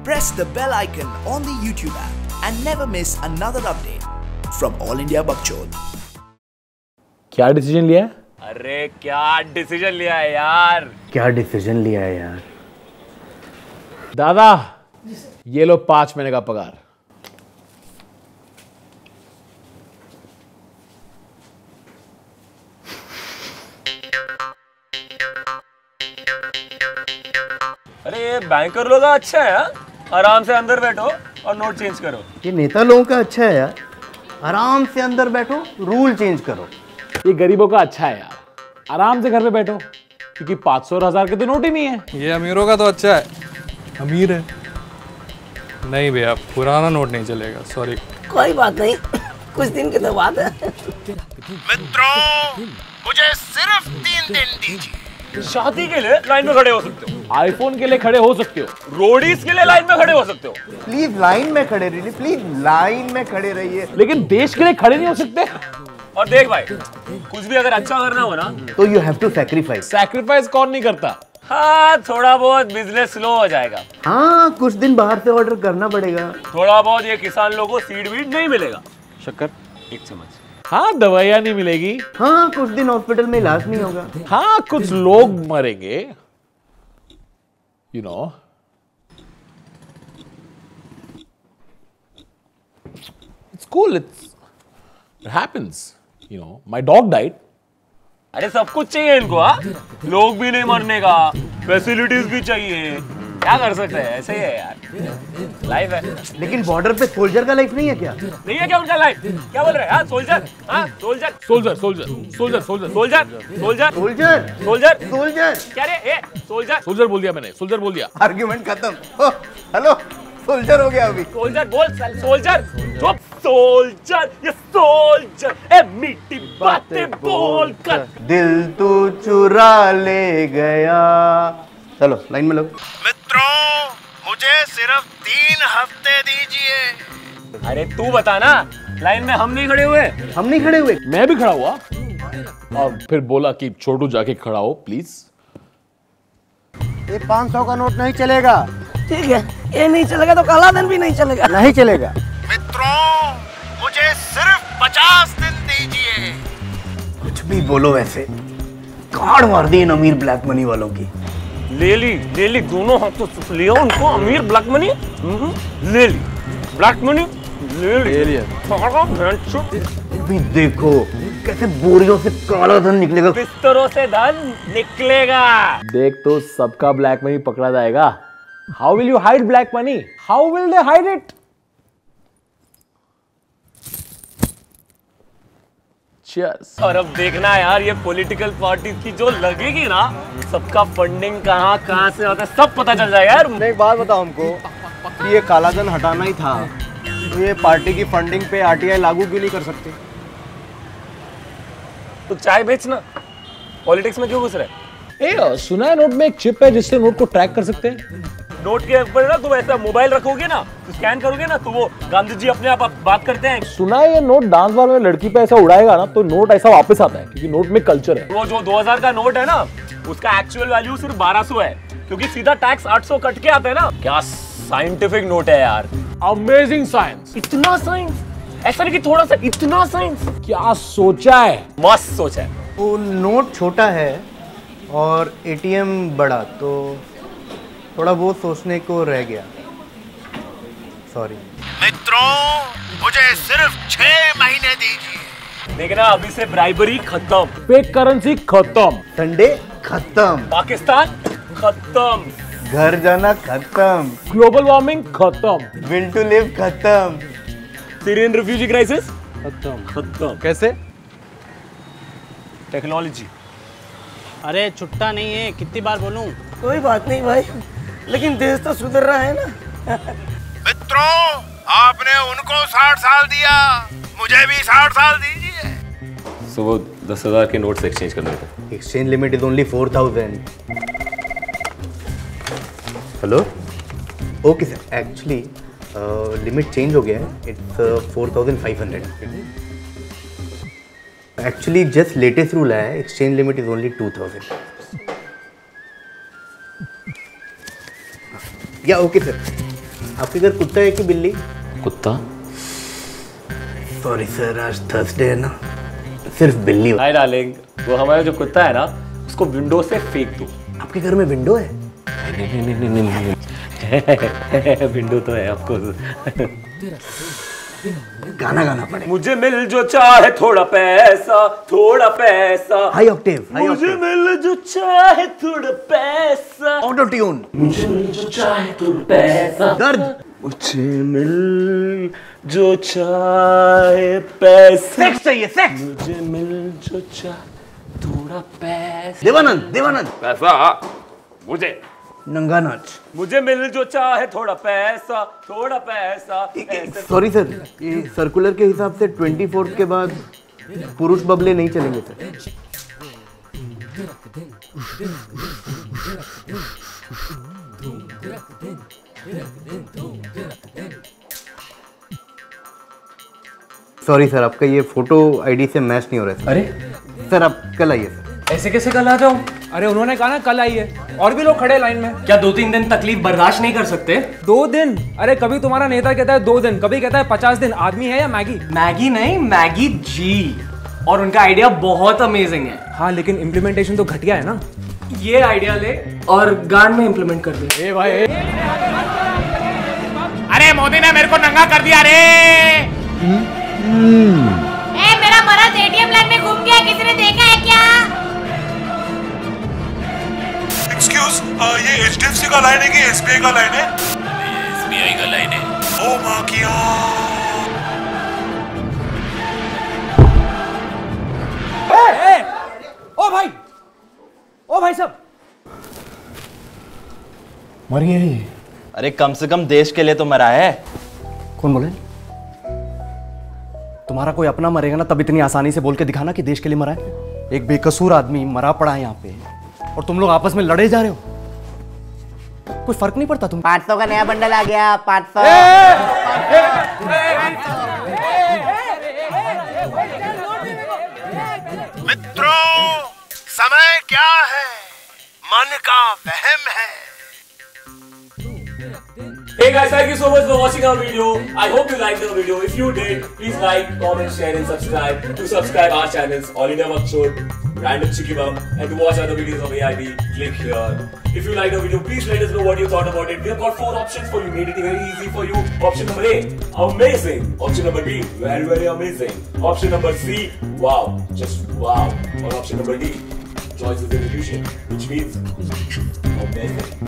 Press the bell icon on the YouTube app and never miss another update from All India Bakchod. क्या decision लिया है? अरे क्या decision लिया है यार? क्या डिसीजन लिया है यार? दादा, ये लो 5 महीने का पगार। अरे ये बैंकर लोग का अच्छा है, आराम से अंदर बैठो और नोट चेंज करो। ये नेता लोगों का अच्छा है यार, आराम से अंदर बैठो, रूल चेंज करो। ये गरीबों का अच्छा है यार, आराम से घर पे बैठो, क्योंकि 500 और 1000 के तो नोट ही नहीं है। ये अमीरों का तो अच्छा है, अमीर है। नहीं भैया, पुराना नोट नहीं चलेगा, सॉरी। कोई बात नहीं, कुछ दिन की तो बात है। मित्रों, मुझे सिर्फ 3 दिन दीजिए। शादी के लिए लाइन में खड़े हो सकते हो, आईफोन के लिए खड़े हो सकते हो, रोडीज के लिए लाइन में खड़े हो सकते हो। प्लीज लाइन में खड़े रहिए, प्लीज लाइन में खड़े रहिए। लेकिन देश के लिए खड़े नहीं हो सकते। और देख भाई, कुछ भी अगर अच्छा करना हो ना तो you have to sacrifice. Sacrifice कौन नहीं करता? हाँ, थोड़ा बहुत बिजनेस स्लो हो जाएगा। हाँ, कुछ दिन बाहर से ऑर्डर करना पड़ेगा। थोड़ा बहुत ये किसान लोगों को सीड वीड नहीं मिलेगा। शक्कर 1 चम्मच। हाँ, दवाइयाँ नहीं मिलेगी। हाँ, कुछ दिन हॉस्पिटल में इलाज नहीं होगा। हाँ, कुछ लोग मरेंगे, you know. It's cool, it happens, you know. My dog died. अरे सब कुछ चाहिए इनको, हाँ? लोग भी नहीं मरने का, फैसिलिटीज भी चाहिए। क्या कर सकते हैं, ऐसे ही है यार, लाइफ है। लेकिन बॉर्डर पे सोल्जर का लाइफ नहीं है क्या? नहीं है क्या उनका लाइफ? क्या बोल रहे हैं? सोल्जर, हाँ, soldier, soldier, soldier, soldier, soldier, soldier, soldier, soldier, soldier, soldier. क्या रे? ए, सोल्जर, सोल्जर बोल दिया मैंने, सोल्जर बोल दिया। आर्ग्यूमेंट खत्म। हेलो, सोल्जर हो गया अभी। सोल्जर बोल, सोल्जर, चुप, सोल्जर, ये सोल्जर, ए मीठी बातें बोल कर। दिल तू चुरा ले गया। चलो लाइन में लोग। मित्रों, मुझे सिर्फ 3 हफ्ते दीजिए। अरे तू बता ना, लाइन में हम नहीं खड़े हुए। हम नहीं खड़े हुए। मैं भी खड़ा हुआ और फिर बोला कि छोटू जाके खड़ा हो प्लीज। ये 500 का नोट नहीं चलेगा। ठीक है, ये नहीं चलेगा तो काला धन भी नहीं चलेगा। नहीं चलेगा। मित्रों, मुझे सिर्फ 50 दिन दीजिए। कुछ भी बोलो वैसे, कार्ड मार दी इन अमीर ब्लैक मनी वालों की। ले ली दोनों हाथों से लिया उनको। अमीर ब्लैक मनी ले ली, ब्लैक मनी ले लिया। भी देखो कैसे बोरियों से काला धन निकलेगा। बिस्तरों से धन निकलेगा। देख तो सबका ब्लैक मनी पकड़ा जाएगा। How will you hide black money? How will they hide it? Cheers. और अब देखना यार, ये पॉलिटिकल पार्टी की जो लगेगी ना, सबका फंडिंग कहाँ से होता है सब पता चल जाएगा यार। एक बात बताओ हमको, कि ये काला धन हटाना ही था, तो ये पार्टी की फंडिंग पे आरटीआई लागू क्यों नहीं कर सकते? तो चाय बेचना, पॉलिटिक्स में क्यों घुस रहे? सुना है नोट में एक चिप है जिससे नोट को ट्रैक कर सकते हैं। नोट के ऊपर ना तुम ऐसा मोबाइल रखोगे ना, तो स्कैन करोगे ना, तो वो गांधी जी अपने आप बात करते हैं। सुना है ये नोट डांस बार में लड़की पे ऐसा उड़ाएगा ना तो नोट ऐसा वापस आता है, क्योंकि नोट में कल्चर है। वो जो 2000 का नोट है ना, उसका एक्चुअल वैल्यू सिर्फ 1200 है, क्योंकि सीधा टैक्स 800 कट के आता है ना। क्या साइंटिफिक नोट है यार, अमेजिंग साइंस। इतना साइंस, ऐसा नहीं कि थोड़ा सा, इतना साइंस। क्या सोचा है? मस्त सोचा है। वो नोट छोटा है और एटीएम बड़ा, तो थोड़ा बहुत सोचने को रह गया। सॉरी। मित्रों, मुझे सिर्फ 6 महीने दीजिए। देखना, अभी से ब्राइबरी खत्म, फेक करेंसी खत्म, संडे खत्म, पाकिस्तान खत्म, घर जाना खत्म, ग्लोबल वार्मिंग खत्म, विल टू लिव खत्म, सीरियन रिफ्यूजी क्राइसिस खत्म। कैसे? टेक्नोलॉजी। अरे छुट्टा नहीं है, कितनी बार बोलूं? कोई बात नहीं भाई, लेकिन देश तो सुधर रहा है ना। मित्रों, आपने उनको 60 साल दिया, मुझे भी 60 साल दीजिए। सो वो 10,000 के नोट्स एक्सचेंज करने थे। Exchange limit is only 4000। Hello, okay sir, actually limit change हो गया है, it's 4500। Actually just latest rule है, एक्सचेंज लिमिट इज ओनली 2000। या ओके सर, आपके घर कुत्ता है कि बिल्ली? कुत्ता? सॉरी सर, आज थर्सडे है ना, सिर्फ बिल्ली। हाय डार्लिंग, वो हमारा जो कुत्ता है ना, उसको विंडो से फेंक दो। आपके घर में विंडो है? नहीं। विंडो तो है आपको। गाना गाना पड़ेगा। मुझे मिल जो चाहे थोड़ा पैसा, थोड़ा पैसा। हाई ऑक्टेव, मुझे मिल जो चाहे थोड़ा पैसा। Auto tune. मुझे मिल जो चाहे थोड़ा पैसा। दर्द। मुझे मिल जो चाहे पैसा। सेक्स चाहिए, सेक्स। मुझे मिल जो चाहे थोड़ा पैसा। देवानंद। पैसा मुझे। नंगा नाच। मुझे मिल जो चाहे थोड़ा पैसा, थोड़ा पैसा। सॉरी सर, ये सर्कुलर के हिसाब से 24 के बाद पुरुष बबले नहीं चलेंगे सर। सॉरी सर, आपका ये फोटो आईडी से मैच नहीं हो रहा है। अरे सर आप कल आइए सर। ऐसे कैसे कल आ जाऊं? अरे उन्होंने कहा ना कल आइए, और भी लोग खड़े लाइन में। क्या 2-3 दिन तकलीफ बर्दाश्त नहीं कर सकते? 2 दिन? अरे कभी तुम्हारा नेता कहता है 2 दिन, कभी कहता है 50 दिन। आदमी है या मैगी? मैगी नहीं, मैगी जी। और उनका आइडिया बहुत अमेजिंग है। हाँ, लेकिन इम्प्लीमेंटेशन तो घटिया है ना। ये आइडिया ले और गांड में इम्प्लीमेंट कर दे। ए भाई, अरे मोदी ने मेरे को नंगा कर दिया रे। मेरा मर्द एटीएम लाइन में घूम गया, किसी ने देखा है क्या? एक्सक्यूज, ये HDFC का लाइन है कि SBI का लाइन है? SBI का लाइन है। ओ माँ की ओ भाई साहब, मर गया ये। अरे कम से कम देश के लिए तो मरा है। कौन बोले? तुम्हारा कोई अपना मरेगा ना, तब इतनी आसानी से बोल के दिखाना कि देश के लिए मरा है। एक बेकसूर आदमी मरा पड़ा है यहाँ पे, और तुम लोग आपस में लड़े जा रहे हो। कोई फर्क नहीं पड़ता तुम। 500 का नया बंडल आ गया, 500। मित्रों, समय क्या है? मन का वहम है। Hey guys, thank you so much for watching our video. I hope you liked the video. If you did, please like, comment, share and subscribe. To subscribe our channels, All India Bakshod, Random Chicky Bum, and to watch other videos of AIB, click here. If you liked the video, please let us know what you thought about it. We have got 4 options for you, made it very easy for you. Option number A, amazing. Option number B, very, very amazing. Option number C, wow, just wow. Or option number D, choice is an illusion, which means amazing.